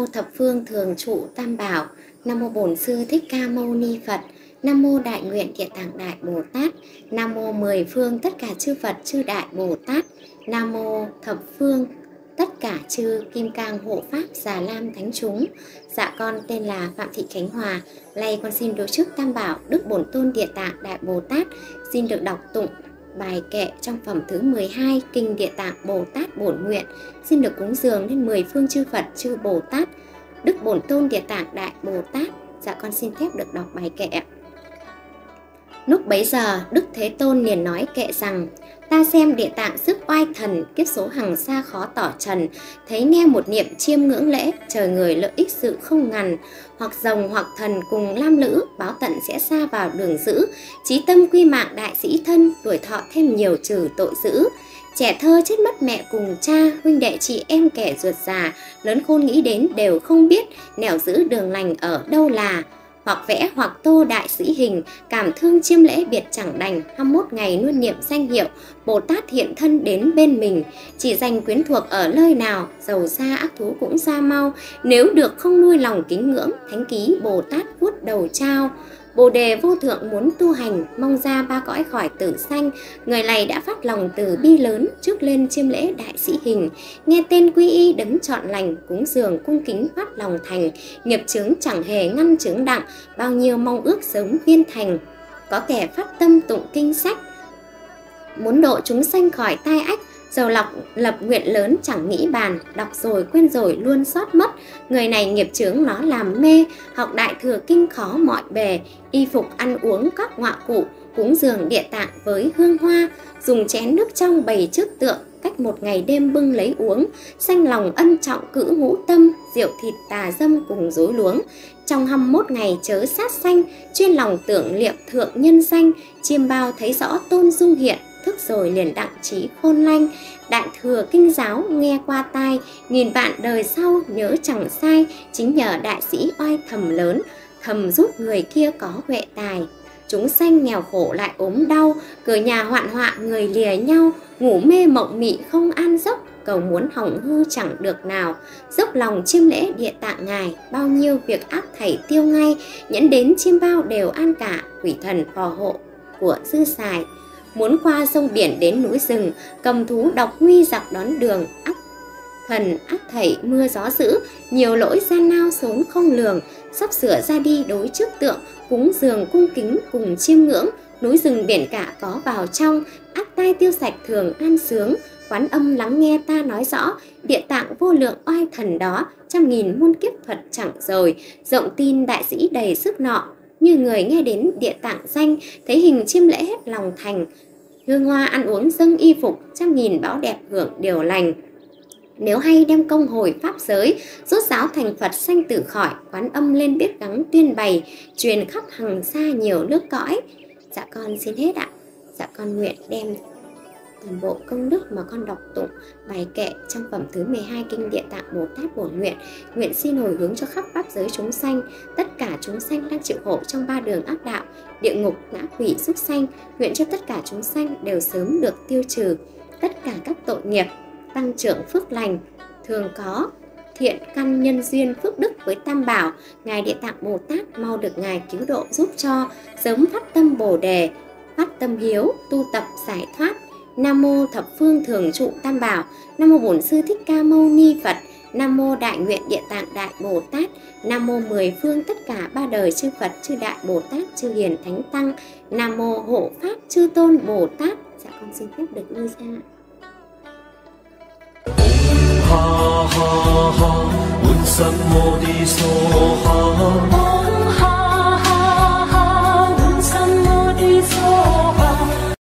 thập phương thường trụ tam bảo. Nam mô Bổn Sư Thích Ca Mâu Ni Phật. Nam mô Đại Nguyện Địa Tạng Đại Bồ Tát. Nam mô mười phương tất cả chư Phật chư Đại Bồ Tát. Nam mô thập phương tất cả chư Kim Cang Hộ Pháp Già Lam Thánh chúng. Dạ con tên là Phạm Thị Khánh Hòa. Nay con xin đối trước Tam Bảo Đức Bổn Tôn Địa Tạng Đại Bồ Tát xin được đọc tụng bài kệ trong phẩm thứ 12 Kinh Địa Tạng Bồ Tát Bổn Nguyện. Xin được cúng dường lên 10 phương chư Phật chư Bồ Tát Đức Bổn Tôn Địa Tạng Đại Bồ Tát. Dạ con xin phép được đọc bài kệ. Lúc bấy giờ Đức Thế Tôn liền nói kệ rằng: ta xem Địa Tạng sức oai thần, kiếp số hằng xa khó tỏ trần, thấy nghe một niệm chiêm ngưỡng lễ, trời người lợi ích sự không ngần, hoặc rồng hoặc thần cùng lam lữ, báo tận sẽ xa vào đường dữ, chí tâm quy mạng đại sĩ thân, tuổi thọ thêm nhiều trừ tội dữ. Trẻ thơ chết mất mẹ cùng cha, huynh đệ chị em kẻ ruột già, lớn khôn nghĩ đến đều không biết, nẻo giữ đường lành ở đâu là. Hoặc vẽ hoặc tô đại sĩ hình, cảm thương chiêm lễ biệt chẳng đành, 21 ngày nuôn niệm danh hiệu, Bồ Tát hiện thân đến bên mình. Chỉ dành quyến thuộc ở nơi nào, giàu xa ác thú cũng ra mau, nếu được không nuôi lòng kính ngưỡng, thánh ký Bồ Tát vuốt đầu trao. Bồ đề vô thượng muốn tu hành, mong ra ba cõi khỏi tử sanh. Người này đã phát lòng từ bi lớn, trước lên chiêm lễ đại sĩ hình. Nghe tên quy y đấng trọn lành, cúng dường cung kính phát lòng thành. Nghiệp chướng chẳng hề ngăn chướng đặng, bao nhiêu mong ước sớm viên thành. Có kẻ phát tâm tụng kinh sách, muốn độ chúng sanh khỏi tai ách. Giàu lập nguyện lớn chẳng nghĩ bàn, đọc rồi quên rồi luôn sót mất. Người này nghiệp chướng nó làm mê, học đại thừa kinh khó mọi bề. Y phục ăn uống các ngọa cụ, cúng dường Địa Tạng với hương hoa. Dùng chén nước trong bày trước tượng, cách một ngày đêm bưng lấy uống. Sanh lòng ân trọng cữ ngũ tâm, rượu thịt tà dâm cùng dối luống. Trong 21 ngày chớ sát sanh, chuyên lòng tưởng niệm thượng nhân danh. Chiêm bao thấy rõ tôn dung hiện, thức rồi liền đặng trí khôn lanh. Đại thừa kinh giáo nghe qua tai, nghìn vạn đời sau nhớ chẳng sai. Chính nhờ đại sĩ oai thầm lớn, thầm giúp người kia có huệ tài. Chúng sanh nghèo khổ lại ốm đau, cửa nhà hoạn họa người lìa nhau. Ngủ mê mộng mị không an giấc, cầu muốn hỏng hư chẳng được nào. Dốc lòng chiêm lễ Địa Tạng ngài, bao nhiêu việc ác thảy tiêu ngay. Nhẫn đến chiêm bao đều an cả, quỷ thần phò hộ của dư xài. Muốn qua sông biển đến núi rừng, cầm thú độc nguy giặc đón đường. Ác thần ác thảy mưa gió dữ, nhiều lỗi gian nao xốn không lường. Sắp sửa ra đi đối trước tượng, cúng dường cung kính cùng chiêm ngưỡng. Núi rừng biển cả có vào trong, ác tai tiêu sạch thường an sướng. Quán âm lắng nghe ta nói rõ, Địa Tạng vô lượng oai thần đó, 100.000 muôn kiếp Phật chẳng rồi. Rộng tin đại sĩ đầy sức nọ, như người nghe đến Địa Tạng danh, thấy hình chiêm lễ hết lòng thành. Hương hoa ăn uống dâng y phục, 100.000 báo đẹp hưởng điều lành. Nếu hay đem công hồi pháp giới, rốt ráo thành Phật sanh tử khỏi. Quán âm lên biết gắng tuyên bày, truyền khắp hằng xa nhiều nước cõi. Dạ con xin hết ạ. Dạ con nguyện đem toàn bộ công đức mà con đọc tụng bài kệ trong phẩm thứ 12 Kinh Địa Tạng Bồ Tát Bổn Nguyện, nguyện xin hồi hướng cho khắp pháp giới chúng sanh, tất cả chúng sanh đang chịu khổ trong ba đường ác đạo, địa ngục, ngã quỷ, súc sanh. Nguyện cho tất cả chúng sanh đều sớm được tiêu trừ tất cả các tội nghiệp, tăng trưởng phước lành, thường có thiện căn nhân duyên phước đức với Tam Bảo. Ngài Địa Tạng Bồ Tát mau được ngài cứu độ giúp cho, sớm phát tâm Bồ đề, phát tâm hiếu, tu tập giải thoát. Nam mô thập phương thường trụ Tam Bảo. Nam mô Bổn Sư Thích Ca Mâu Ni Phật. Nam mô Đại Nguyện Địa Tạng Đại Bồ Tát. Nam mô mười phương tất cả ba đời chư Phật chư Đại Bồ Tát chư Hiền Thánh Tăng. Nam mô Hộ Pháp chư Tôn Bồ Tát. Dạ con xin phép được lui ra. Ha ha ha, Bổn Sư Mô Ni So Ha.